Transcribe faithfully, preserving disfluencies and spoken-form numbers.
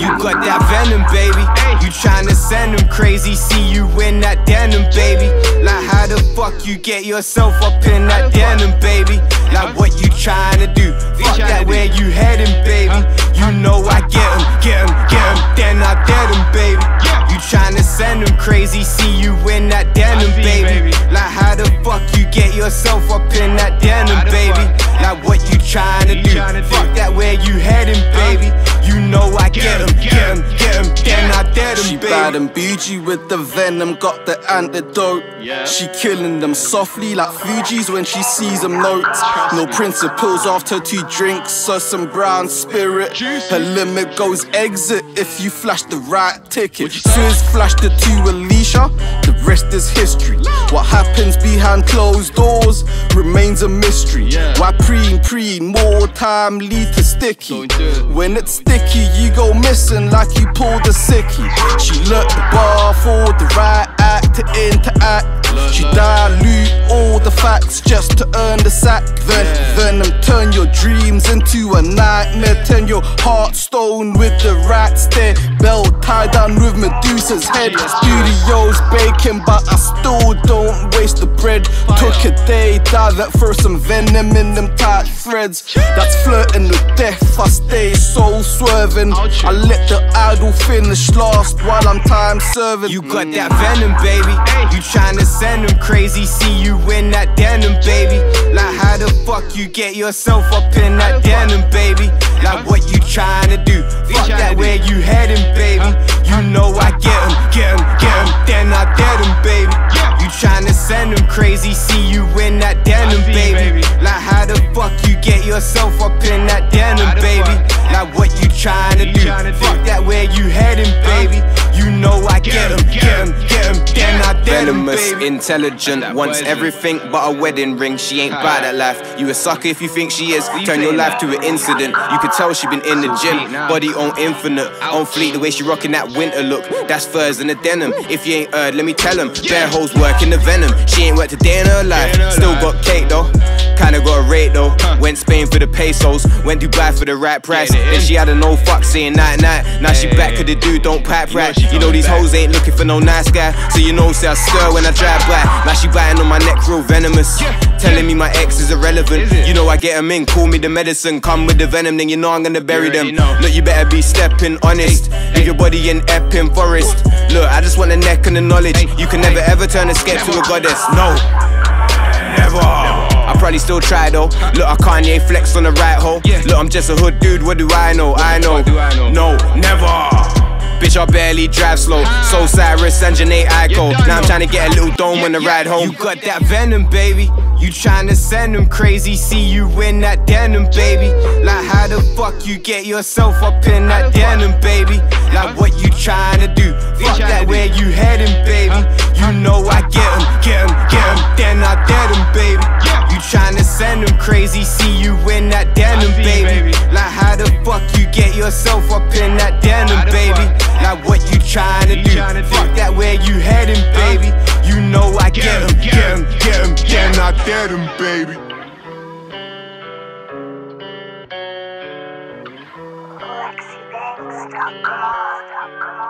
You got that venom, baby. You tryna send them crazy, see you in that denim, baby. Like how the fuck you get yourself up in that denim, baby? Like what you tryna do? Fuck that, where you heading, baby? You know I get 'em, get 'em, get 'em, then I dead 'em, baby. You tryna send them crazy, see you in that denim, baby. Like how the fuck you get yourself up in that denim, baby? Like what you tryna do? Fuck that, where you heading, baby? You know I get 'em, get 'em, get 'em, then I dead 'em, She baby. bad and bougie with the venom, got the antidote. She killing them softly like Fuji's when she sees them notes. No principles after two drinks, so some brown spirit. Her limit goes exit if you flash the right ticket. Swizz flashed it to Alicia, the rest is history. What happens behind closed doors remains a mystery. Why preen, preen, more time lead to sticky. When it's sticky, you go missing like you pulled a sickie. She lurked the bar for the right act to interact. She dilute all the facts just to earn the sack. Then Venom turn your dreams into a nightmare. Turn your heart stone with the rats there. Belt tied down with Medusa's head. Studios baking, but I still don't waste the bread. Took a day, dive it for some venom in them tight threads. That's flirting with death, I stay soul swerving. I let the idol finish last while I'm time serving. You got that venom, baby. You tryna send them crazy, see you in that denim, baby. Like how the fuck you get yourself up in that denim, baby? Like what you tryna do? Fuck that, where you heading, baby? You know I get 'em, get 'em, get 'em, then I dead 'em, baby. You tryna send them crazy, see you in that denim, baby. Like how the fuck you get yourself up in that denim, baby? Like what you tryna do? Fuck that, where you heading, baby? You know I get 'em, get 'em, get 'em, then I dead 'em, Venomous, baby. intelligent, wants everything but a wedding ring. She ain't by that life. You a sucker if you think she is. Turn your life to an incident. You could tell she been in the gym. Body on infinite, on fleek. The way she rocking that winter look, that's furs in the denim. If you ain't heard, let me tell 'em. Bare hoes working the venom. She ain't worked a day in her life. Still got cake though. Kinda got a rate though. Went Spain for the pesos, went Dubai for the right price. Then she had a no fuck saying night night. Now she back 'cause the dude don't pipe right. You know these hoes ain't looking for no nice guy, so you know say I stir when I drive by. Now she biting on my neck real venomous, telling me my ex is irrelevant. You know I get 'em in, call me the medicine. Come with the venom, then you know I'm gonna bury them. Look, you better be stepping honest. Leave your body in Epping Forest. Look, I just want the neck and the knowledge. You can never ever turn a sketch to a goddess. No, never. I probably still try though. Look, I Kanye flex on the right hole. Look, I'm just a hood dude, what do I know? I know, no, never. Bitch, I barely drive slow. Soul Cyrus and Janae Aiko. Now I'm trying to get a little dome on the ride home. You got that venom, baby. You tryna send them crazy, see you in that denim, baby. Like how the fuck you get yourself up in that denim, baby? Like what you tryna do? Fuck that, where you heading, baby? You know I get 'em, get 'em, get 'em, then I dead 'em, baby. You tryna send them crazy, see you in that denim, baby? Like how the fuck you get yourself up in that denim, baby? Like what you tryna do? Fuck that, where you heading, baby? You know I get 'em, get 'em, get 'em, then I dead 'em, baby. Flexi bangs dot com